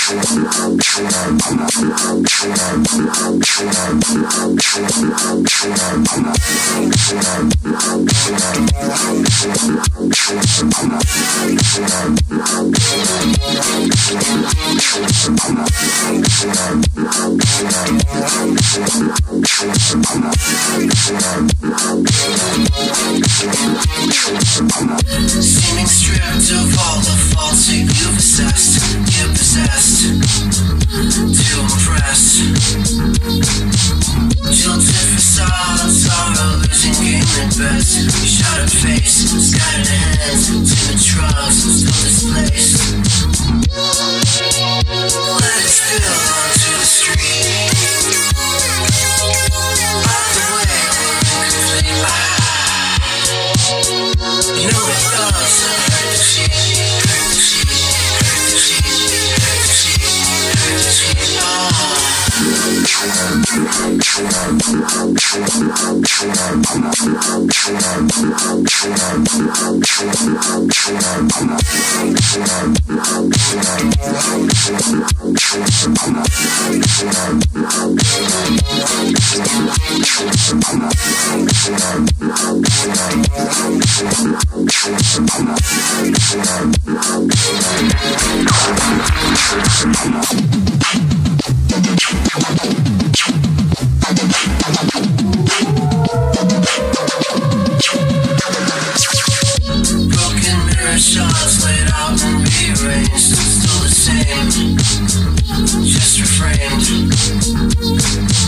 Seeming stripped of all the faults that you've assessed, you're possessed to impress. Jilted facades are a losing game at best. You shot at face, scattered hands, timid shrugs, still displaced. Let it spill onto the street. By the way, we're incomplete. You know it does hurt the sheet, hurt the sheet, hurt the sheet, hurt the sheet, hurt the sheet. Broken mirror shots laid out and rearranged, still the same, just reframed.